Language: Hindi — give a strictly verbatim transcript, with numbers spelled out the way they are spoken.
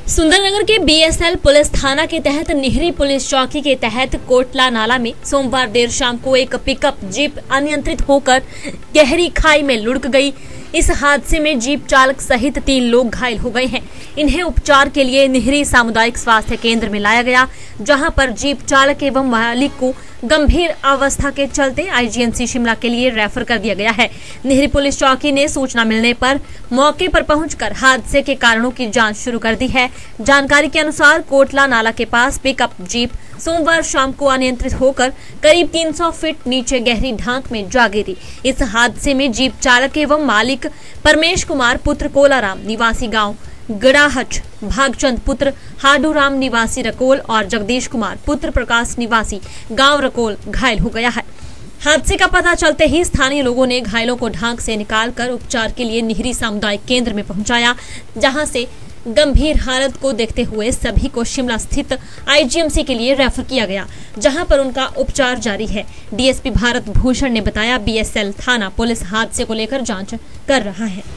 सुंदरनगर के बीएसएल पुलिस थाना के तहत निहरी पुलिस चौकी के तहत कोटला नाला में सोमवार देर शाम को एक पिकअप जीप अनियंत्रित होकर गहरी खाई में लुढ़क गई। इस हादसे में जीप चालक सहित तीन लोग घायल हो गए हैं। इन्हें उपचार के लिए निहरी सामुदायिक स्वास्थ्य केंद्र में लाया गया, जहां पर जीप चालक एवं मालिक को गंभीर अवस्था के चलते आईजीएमसी शिमला के लिए रेफर कर दिया गया है। निहरी पुलिस चौकी ने सूचना मिलने पर मौके पर पहुंचकर हादसे के कारणों की जांच शुरू कर दी है। जानकारी के अनुसार कोटला नाला के पास पिकअप जीप सोमवार शाम को अनियंत्रित होकर करीब तीन सौ फीट नीचे गहरी ढांक में जा गिरी। इस हादसे में जीप चालक एवं मालिक परमेश कुमार पुत्र कोलाराम निवासी गाँव गड़ाहच, भागचंद पुत्र हाडूराम निवासी रकोल और जगदीश कुमार पुत्र प्रकाश निवासी गांव रकोल घायल हो गया है। हादसे का पता चलते ही स्थानीय लोगों ने घायलों को ढांक से निकालकर उपचार के लिए निहरी सामुदायिक केंद्र में पहुंचाया, जहां से गंभीर हालत को देखते हुए सभी को शिमला स्थित आईजीएमसी के लिए रेफर किया गया, जहां पर उनका उपचार जारी है। डीएसपी भारत भूषण ने बताया, बीएसएल थाना पुलिस हादसे को लेकर जांच कर रहा है।